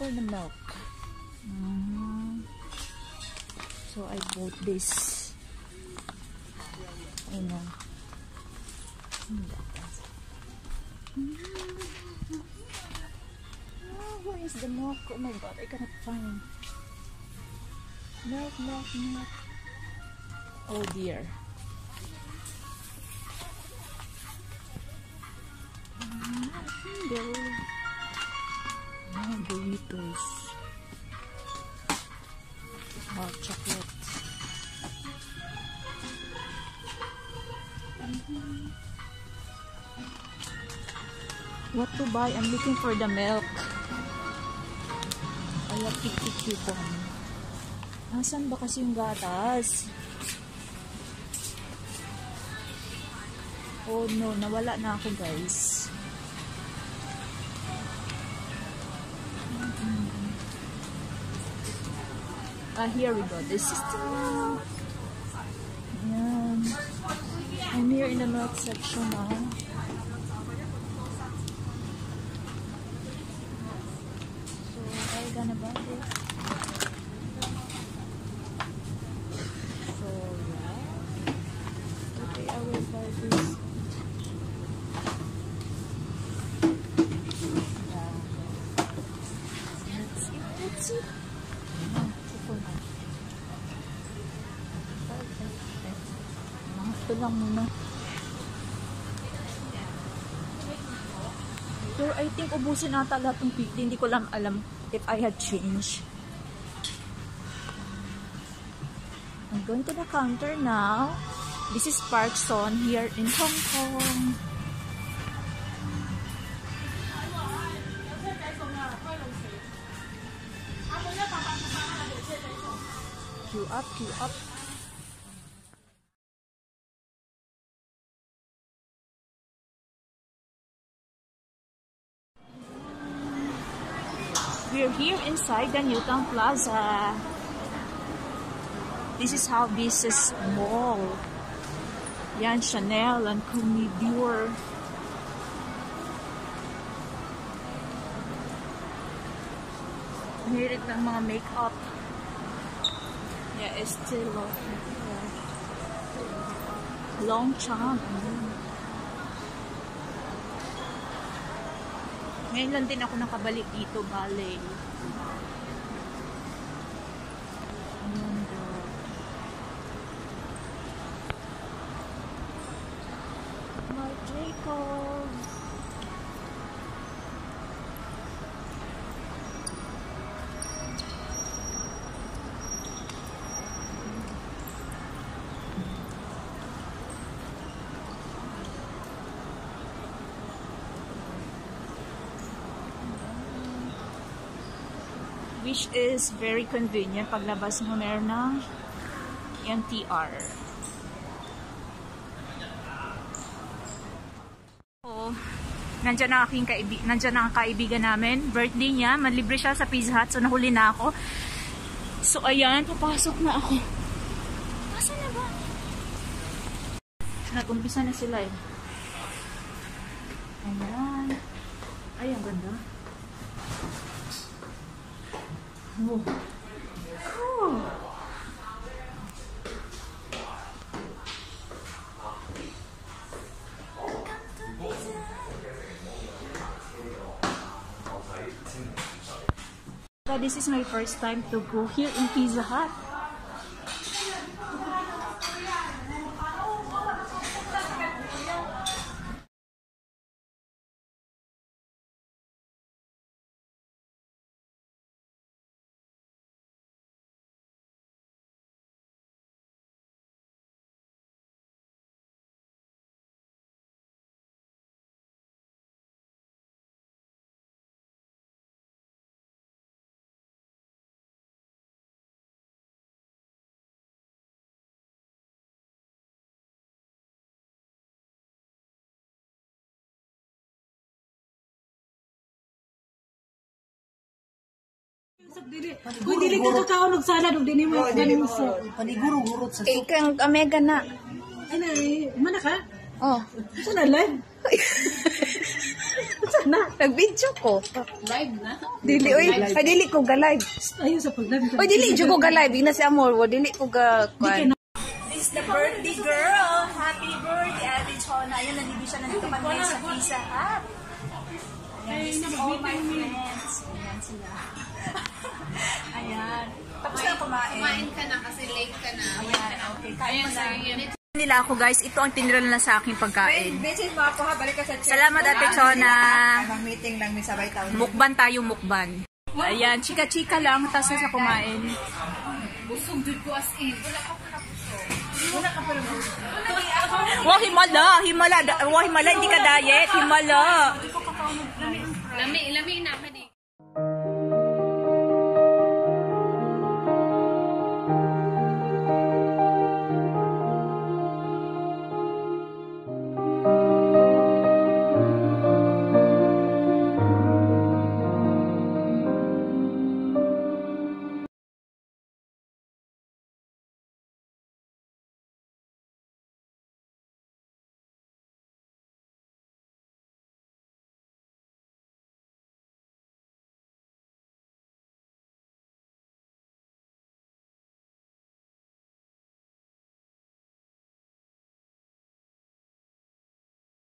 for the milk. So I bought this. I know. Oh, where is the milk? Oh my god, I cannot find milk. Oh dear. Doritos. Hot chocolate. What to buy? I'm looking for the milk. I have 50 coupon. Nasaan ba kasi yung gatas? Oh no, nawala na ako guys. Here we go. This is the milk. Ayan. I'm here in the milk section now. So, I'm gonna buy this. So, yeah. Okay, I will buy this. Yeah. Let's see. Ito lang muna. Pero I think ubusin ata lahat ng 50. Hindi ko lang alam if I had change. I'm going to the counter now. This is Parkson here in Hong Kong. Queue up, queue up. We're here inside the Newtown Plaza. This is how this is mall. Yan, Chanel and Comme Dior. Mahilig ng mga makeup. Yeah, Estee Lauder. Longchamp. Ngayon lang din ako nakabalik dito, ballet. Marc Jacobs. Which is very convenient paglabas mo meron ng MTR. So, nandiyan na ang kaibigan namin. Birthday niya, manlibre siya sa Pizza Hut. So, nahuli na ako. So, ayan, papasok na ako. Nasaan na ba? Nag-umpisa na sila eh. Ayan. Ay, ang ganda. Oh. Cool. So this is my first time to go here in Pizza Hut. Kung dili ka kakao nagsala dog dinhi mo ganunso. Paniguro-gurot sa soup. Kang omega na. Ay, mana ka? Oh. Sa na live? Sa na? Nag-video ko. Live na. Dili, oy. Ay, dili ko ga-live. Ayun sa pag-live. Oy, dili ko ga-live. Ina si Amor. Dili ko ga-kwan. This is the birthday girl. Happy birthday, Ate Chona. Ayun, nandito siya. Nandito kami sa Pizza Hut. Ayan, this is all my friends. Ayan sila. Ayan. Tapos na kumain. Kumain ka na kasi late ka na. Ayan, okay. Kain mo na. Nila ako guys, ito ang tinira na sa aking pagkain. Message mo ako ha, balik ka sa chat. Salamat Ate Chona. Mag-meeting lang, may sabay taon. Mukban tayo, mukban. Ayan, chika-chika lang, tapos na sa kumain. Busog dud ko as in. Wala ka pala busog. Wah, himala, hindi ka diet, himala. Lami na.